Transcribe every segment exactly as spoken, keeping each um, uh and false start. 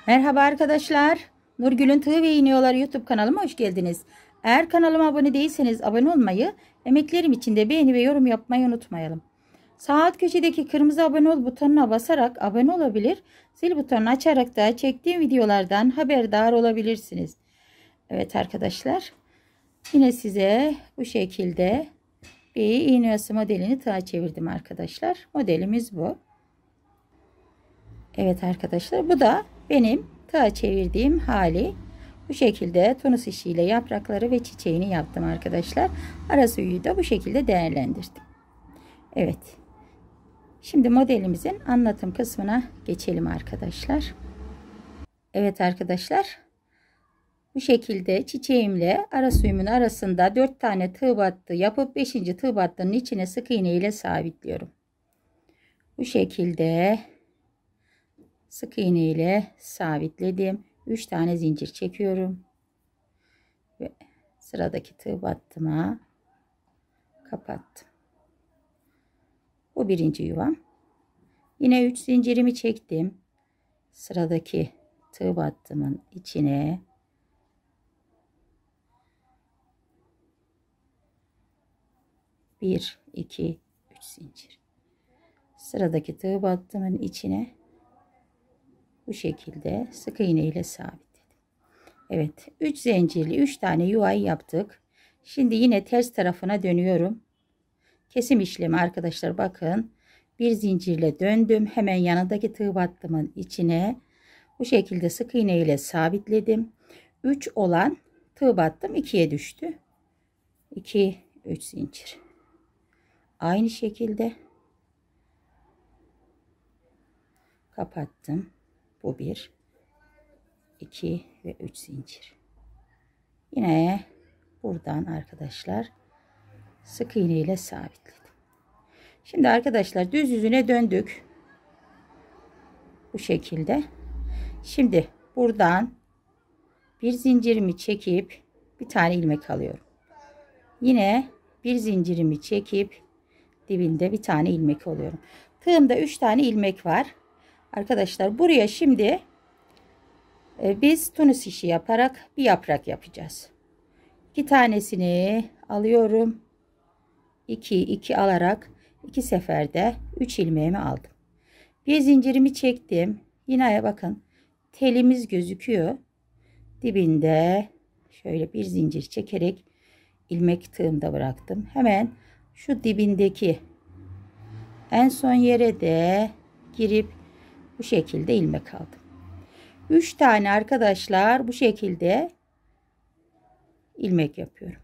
Merhaba arkadaşlar. Nurgül'ün Tığ ve İğniyorlar YouTube kanalıma hoş geldiniz. Eğer kanalıma abone değilseniz abone olmayı, emeklerim için de beğeni ve yorum yapmayı unutmayalım. Sağ alt köşedeki kırmızı abone ol butonuna basarak abone olabilir, zil butonunu açarak da çektiğim videolardan haberdar olabilirsiniz. Evet arkadaşlar, yine size bu şekilde bir iğne oyası modelini tığa çevirdim arkadaşlar. Modelimiz bu. Evet arkadaşlar, bu da benim tığa çevirdiğim hali. Bu şekilde tunus işiyle yaprakları ve çiçeğini yaptım arkadaşlar. Ara suyu da bu şekilde değerlendirdim. Evet. Şimdi modelimizin anlatım kısmına geçelim arkadaşlar. Evet arkadaşlar. Bu şekilde çiçeğimle ara suyumun arasında dört tane tığ battı yapıp beşinci tığ battının içine sık iğne ile sabitliyorum. Bu şekilde sık iğne ile sabitledim. üç tane zincir çekiyorum. Ve sıradaki tığ battıma kapattım. Bu birinci yuvam. Yine üç zincirimi çektim. Sıradaki tığ battımın içine bir, iki, üç zincir. Sıradaki tığ battımın içine bu şekilde sık iğne ile sabitledim. Evet, üç zincirli üç tane yuvayı yaptık. Şimdi yine ters tarafına dönüyorum. Kesim işlemi arkadaşlar, bakın. Bir zincirle döndüm. Hemen yanındaki tığ battımın içine bu şekilde sık iğne ile sabitledim. üç olan tığ battım ikiye düştü. iki, üç zincir. Aynı şekilde kapattım. Bu bir, iki ve üç zincir. Yine buradan arkadaşlar sık iğne ile sabitledim. Şimdi arkadaşlar düz yüzüne döndük. Bu şekilde. Şimdi buradan bir zincirimi çekip bir tane ilmek alıyorum. Yine bir zincirimi çekip dibinde bir tane ilmek alıyorum. Tığımda üç tane ilmek var. Arkadaşlar buraya şimdi e, biz tunus işi yaparak bir yaprak yapacağız. İki tanesini alıyorum. iki iki alarak iki seferde üç ilmeğimi aldım. Bir zincirimi çektim. Yine bakın telimiz gözüküyor. Dibinde şöyle bir zincir çekerek ilmek tığımda bıraktım. Hemen şu dibindeki en son yere de girip bu şekilde ilmek aldım. üç tane arkadaşlar bu şekilde ilmek yapıyorum.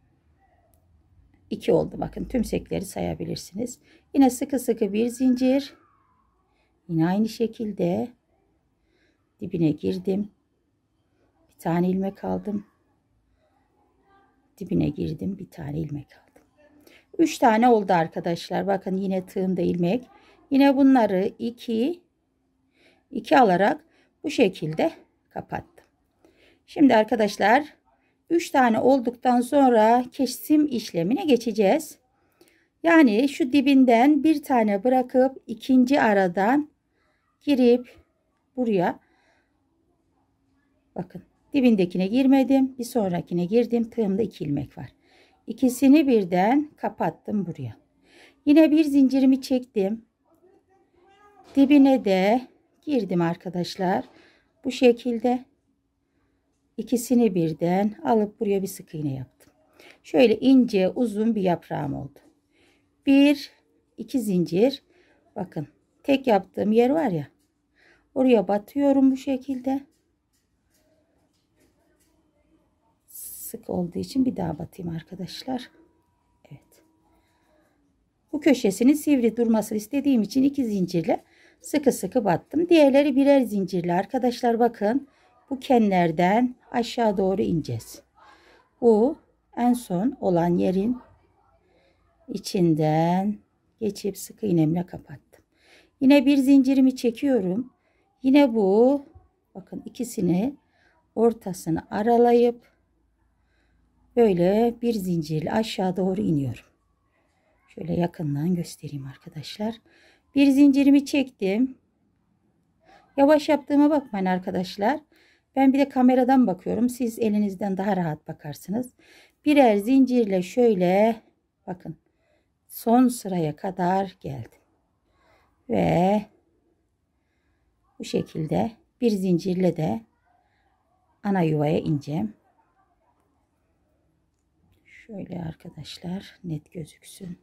iki oldu, bakın tümsekleri sayabilirsiniz. Yine sıkı sıkı bir zincir. Yine aynı şekilde dibine girdim. Bir tane ilmek aldım. Dibine girdim. Bir tane ilmek aldım. üç tane oldu arkadaşlar. Bakın yine tığımda ilmek. Yine bunları iki iki alarak bu şekilde kapattım. Şimdi arkadaşlar üç tane olduktan sonra kesim işlemine geçeceğiz. Yani şu dibinden bir tane bırakıp ikinci aradan girip buraya bakın dibindekine girmedim, bir sonrakine girdim. Tığımda iki ilmek var. İkisini birden kapattım buraya. Yine bir zincirimi çektim. Dibine de girdim arkadaşlar. Bu şekilde ikisini birden alıp buraya bir sık iğne yaptım. Şöyle ince uzun bir yaprağım oldu. Bir, iki zincir. Bakın tek yaptığım yer var ya. Oraya batıyorum bu şekilde. Sık olduğu için bir daha batayım arkadaşlar. Evet. Bu köşesinin sivri durmasını istediğim için iki zincirle sıkı sıkı battım. Diğerleri birer zincirle arkadaşlar, bakın. Bu kenardan aşağı doğru ineceğiz. Bu en son olan yerin içinden geçip sık iğnemle kapattım. Yine bir zincirimi çekiyorum. Yine bu bakın ikisini ortasını aralayıp böyle bir zincirle aşağı doğru iniyorum. Şöyle yakından göstereyim arkadaşlar. Bir zincirimi çektim. Yavaş yaptığıma bakmayın arkadaşlar. Ben bir de kameradan bakıyorum. Siz elinizden daha rahat bakarsınız. Birer zincirle şöyle bakın. Son sıraya kadar geldim. Ve bu şekilde bir zincirle de ana yuvaya ineceğim. Şöyle arkadaşlar net gözüksün.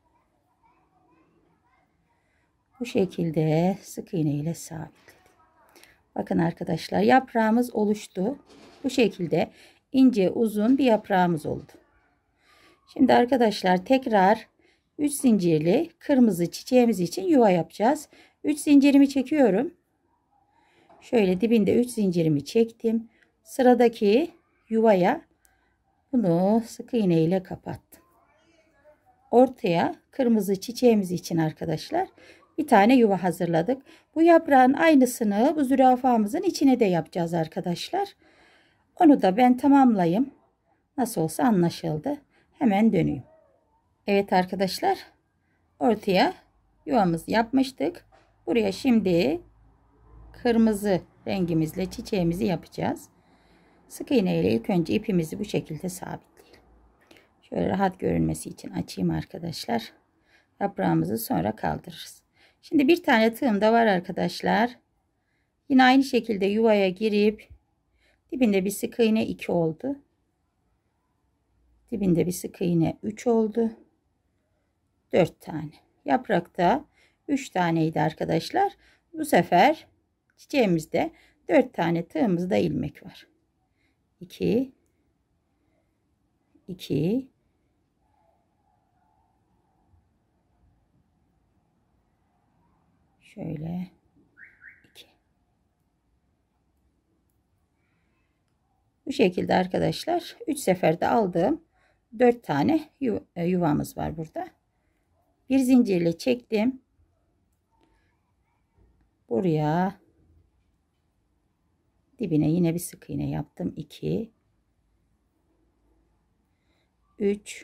Bu şekilde sık iğne ile sabitledim. Bakın arkadaşlar yaprağımız oluştu. Bu şekilde ince uzun bir yaprağımız oldu. Şimdi arkadaşlar tekrar üç zincirli kırmızı çiçeğimiz için yuva yapacağız. üç zincirimi çekiyorum. Şöyle dibinde üç zincirimi çektim. Sıradaki yuvaya bunu sık iğne ile kapattım. Ortaya kırmızı çiçeğimiz için arkadaşlar bir tane yuva hazırladık. Bu yaprağın aynısını bu zürafamızın içine de yapacağız arkadaşlar. Onu da ben tamamlayayım. Nasıl olsa anlaşıldı. Hemen döneyim. Evet arkadaşlar. Ortaya yuvamızı yapmıştık. Buraya şimdi kırmızı rengimizle çiçeğimizi yapacağız. Sık iğne ile ilk önce ipimizi bu şekilde sabitleyelim. Şöyle rahat görünmesi için açayım arkadaşlar. Yaprağımızı sonra kaldırırız. Şimdi bir tane tığım da var arkadaşlar. Yine aynı şekilde yuvaya girip dibinde bir sık iğne iki oldu. Dibinde bir sık iğne üç oldu. dört tane. Yaprakta üç taneydi arkadaşlar. Bu sefer çiçeğimizde dört tane tığımızda ilmek var. iki iki şöyle iki. Bu şekilde arkadaşlar üç seferde aldığım dört tane yuvamız var burada. Bir zincirle çektim. Buraya dibine yine bir sık iğne yaptım. iki üç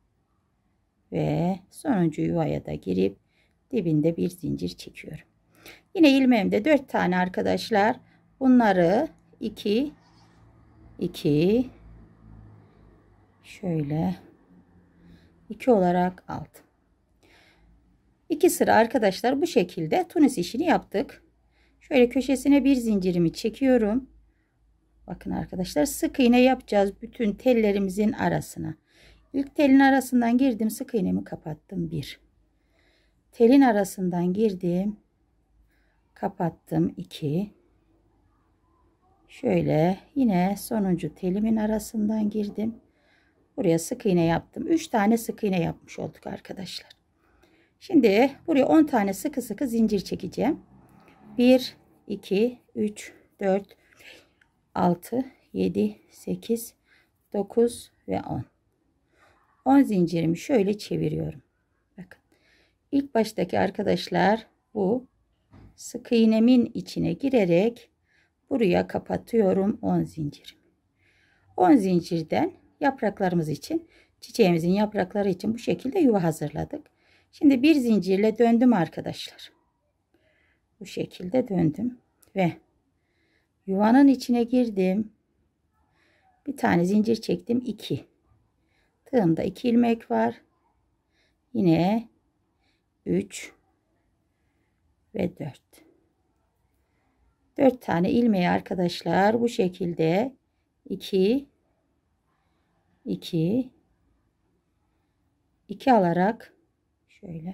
ve sonuncu yuvaya da girip dibinde bir zincir çekiyorum. Yine ilmeğimde dört tane arkadaşlar. Bunları iki iki şöyle iki olarak aldım. iki sıra arkadaşlar bu şekilde Tunis işini yaptık. Şöyle köşesine bir zincirimi çekiyorum. Bakın arkadaşlar sık iğne yapacağız bütün tellerimizin arasına. İlk telin arasından girdim, sık iğnemi kapattım. bir. Telin arasından girdim, kapattım. iki. Şöyle yine sonuncu telimin arasından girdim. Buraya sık iğne yaptım. üç tane sık iğne yapmış olduk arkadaşlar. Şimdi buraya on tane sıkı sıkı zincir çekeceğim. bir, iki, üç, dört, altı, yedi, sekiz, dokuz ve on. on zincirimi şöyle çeviriyorum. Bakın. İlk baştaki arkadaşlar bu sık iğnemin içine girerek buraya kapatıyorum on zincir. on zincirden yapraklarımız için, çiçeğimizin yaprakları için bu şekilde yuva hazırladık. Şimdi bir zincirle döndüm arkadaşlar. Bu şekilde döndüm ve yuvanın içine girdim. Bir tane zincir çektim. iki. Tığımda iki ilmek var. Yine üç ve dört. dört tane ilmeği arkadaşlar bu şekilde iki iki iki alarak şöyle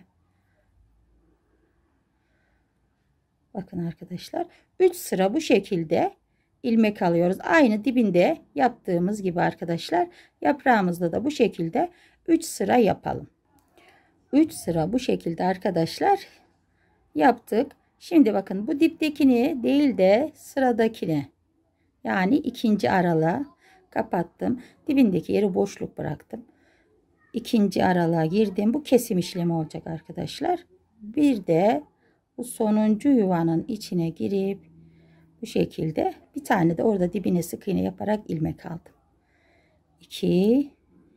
bakın arkadaşlar üç sıra bu şekilde ilmek alıyoruz. Aynı dibinde yaptığımız gibi arkadaşlar yaprağımızda da bu şekilde üç sıra yapalım. üç sıra bu şekilde arkadaşlar yaptık. Şimdi bakın bu diptekini değil de sıradakini, yani ikinci aralığa kapattım. Dibindeki yeri boşluk bıraktım. İkinci aralığa girdim. Bu kesim işlemi olacak arkadaşlar. Bir de bu sonuncu yuvanın içine girip bu şekilde bir tane de orada dibine sık iğne yaparak ilmek aldım. iki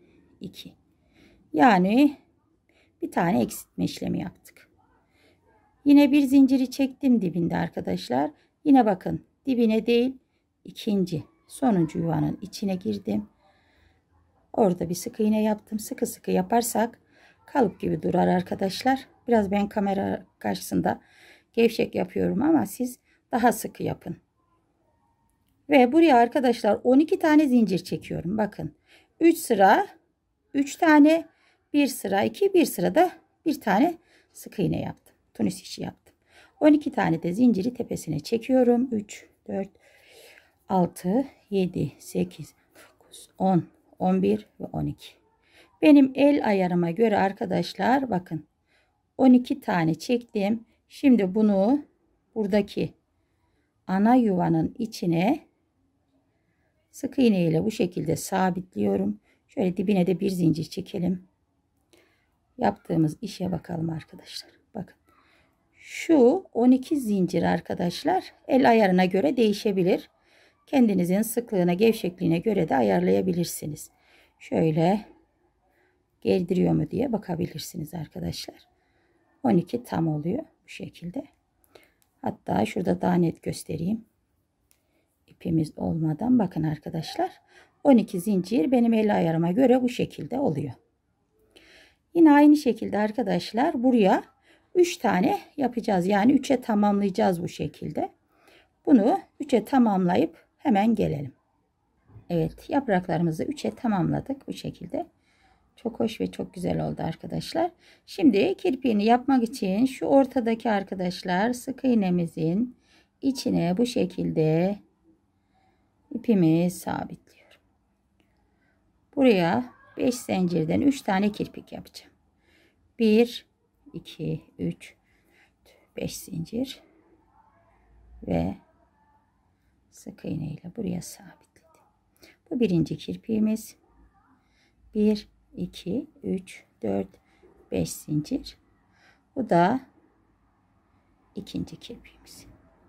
iki. Yani bir tane eksiltme işlemi yaptık. Yine bir zinciri çektim dibinde arkadaşlar. Yine bakın dibine değil, ikinci sonuncu yuvanın içine girdim. Orada bir sık iğne yaptım. Sıkı sıkı yaparsak kalıp gibi durar arkadaşlar. Biraz ben kamera karşısında gevşek yapıyorum ama siz daha sıkı yapın. Ve buraya arkadaşlar on iki tane zincir çekiyorum. Bakın üç sıra üç tane, bir sıra iki, bir sırada bir tane sık iğne yaptım. Tunis işi yaptım. on iki tane de zinciri tepesine çekiyorum. üç, dört, altı, yedi, sekiz, dokuz, on, on bir ve on iki. Benim el ayarıma göre arkadaşlar bakın on iki tane çektim. Şimdi bunu buradaki ana yuvanın içine sık iğne ile bu şekilde sabitliyorum. Şöyle dibine de bir zincir çekelim. Yaptığımız işe bakalım arkadaşlar. Bakın. Şu on iki zincir arkadaşlar el ayarına göre değişebilir. Kendinizin sıklığına, gevşekliğine göre de ayarlayabilirsiniz. Şöyle gerdiriyor mu diye bakabilirsiniz arkadaşlar. on iki tam oluyor bu şekilde. Hatta şurada daha net göstereyim. İpimiz olmadan bakın arkadaşlar. on iki zincir benim el ayarıma göre bu şekilde oluyor. Yine aynı şekilde arkadaşlar buraya üç tane yapacağız. Yani üçe tamamlayacağız bu şekilde. Bunu üçe tamamlayıp hemen gelelim. Evet, yapraklarımızı üçe tamamladık bu şekilde. Çok hoş ve çok güzel oldu arkadaşlar. Şimdi kirpiğini yapmak için şu ortadaki arkadaşlar sık iğnemizin içine bu şekilde ipimi sabitliyorum. Buraya beş zincirden üç tane kirpik yapacağım. bir, iki, üç, beş zincir ve sık iğne ile buraya sabitledim. Bu birinci kirpiğimiz. bir, iki, üç, dört, beş zincir. Bu da ikinci kirpiğimiz.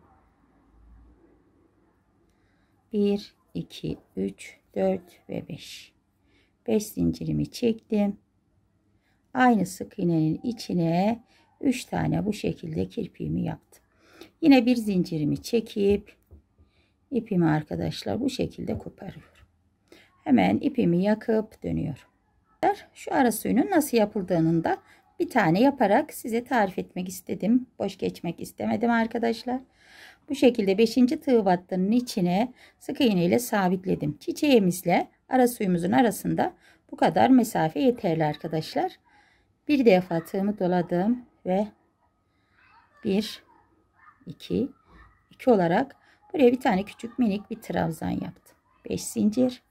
bir, iki, üç, dört ve beş. beş zincirimi çektim. Aynı sık iğnenin içine üç tane bu şekilde kirpiğimi yaptım. Yine bir zincirimi çekip ipimi arkadaşlar bu şekilde koparıyorum. Hemen ipimi yakıp dönüyorum. Şu ara suyunun nasıl yapıldığını da bir tane yaparak size tarif etmek istedim. Boş geçmek istemedim arkadaşlar. Bu şekilde beşinci tığ battının içine sık iğne ile sabitledim. Çiçeğimizle ara suyumuzun arasında bu kadar mesafe yeterli arkadaşlar. Bir defa tığımı doladım ve bir, iki, iki olarak buraya bir tane küçük minik bir trabzan yaptım. beş zincir.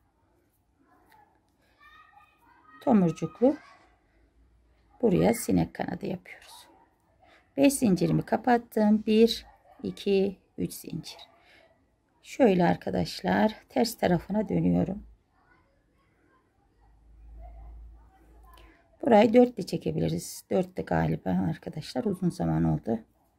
Tomurcuklu buraya sinek kanadı yapıyoruz. beş zincirimi kapattım. bir, iki, üç zincir. Şöyle arkadaşlar ters tarafına dönüyorum. Burayı dört de çekebiliriz. dört de galiba arkadaşlar, uzun zaman oldu.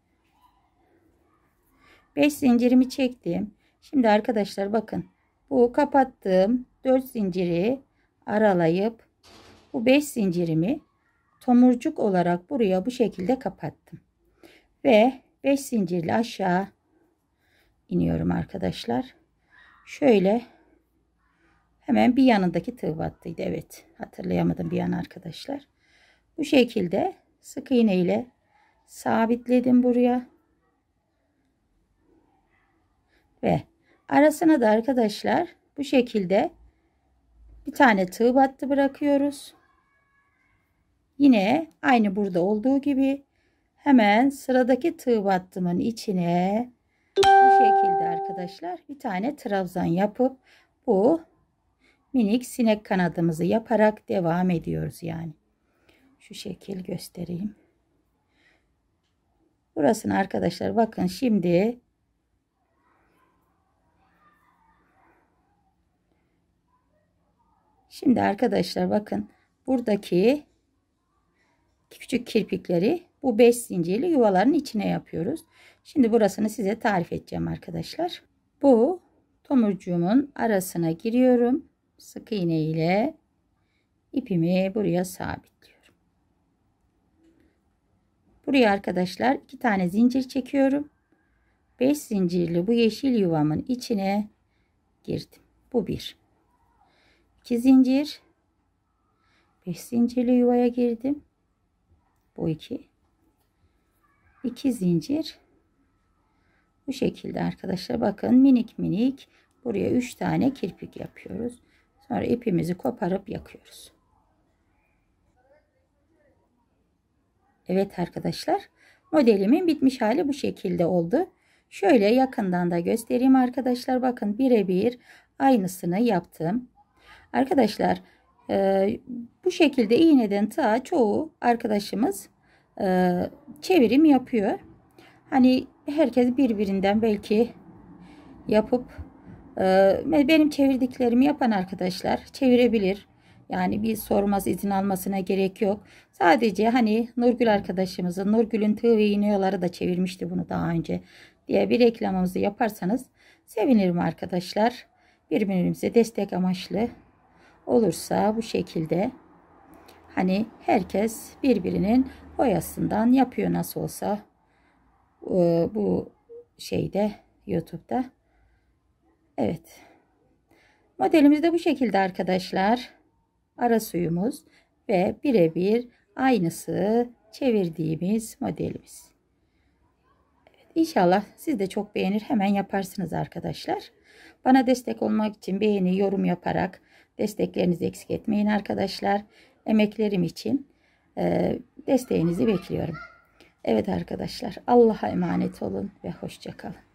beş zincirimi çektim. Şimdi arkadaşlar bakın bu kapattığım dört zinciri aralayıp bu beş zincirimi tomurcuk olarak buraya bu şekilde kapattım. Ve beş zincirle aşağı iniyorum arkadaşlar. Şöyle hemen bir yanındaki tığ battıydı. Evet, hatırlayamadım bir yan arkadaşlar. Bu şekilde sık iğne ile sabitledim buraya. Ve arasına da arkadaşlar bu şekilde bir tane tığ battı bırakıyoruz. Yine aynı burada olduğu gibi hemen sıradaki tığ battımın içine bu şekilde arkadaşlar bir tane trabzan yapıp bu minik sinek kanadımızı yaparak devam ediyoruz yani. Şu şekil göstereyim. Burasını arkadaşlar bakın şimdi Şimdi arkadaşlar bakın buradaki küçük kirpikleri bu beş zincirli yuvaların içine yapıyoruz. Şimdi burasını size tarif edeceğim arkadaşlar. Bu tomurcuğumun arasına giriyorum. Sık iğne ile ipimi buraya sabitliyorum. Buraya arkadaşlar iki tane zincir çekiyorum. beş zincirli bu yeşil yuvamın içine girdim. Bu bir. iki zincir. beş zincirli yuvaya girdim. Bu iki. iki zincir. Bu şekilde arkadaşlar bakın minik minik buraya üç tane kirpik yapıyoruz. Sonra ipimizi koparıp yakıyoruz. Evet arkadaşlar, modelimin bitmiş hali bu şekilde oldu. Şöyle yakından da göstereyim arkadaşlar. Bakın birebir aynısını yaptım. Arkadaşlar e, bu şekilde iğneden tığa çoğu arkadaşımız e, çevirim yapıyor. Hani herkes birbirinden belki yapıp e, benim çevirdiklerimi yapan arkadaşlar çevirebilir. Yani bir sorması izin almasına gerek yok. Sadece hani Nurgül arkadaşımızın Nurgül'ün tığ ve iğne yolları da çevirmişti bunu daha önce diye bir reklamımızı yaparsanız sevinirim arkadaşlar. Birbirimize destek amaçlı olursa bu şekilde hani herkes birbirinin boyasından yapıyor nasıl olsa e, bu şeyde YouTube'da. Evet. Modelimiz de bu şekilde arkadaşlar. Ara suyumuz ve birebir aynısı çevirdiğimiz modelimiz. Evet, İnşallah siz de çok beğenir hemen yaparsınız arkadaşlar. Bana destek olmak için beğeni, yorum yaparak desteklerinizi eksik etmeyin arkadaşlar. Emeklerim için e, desteğinizi bekliyorum. Evet arkadaşlar, Allah'a emanet olun ve hoşça kalın.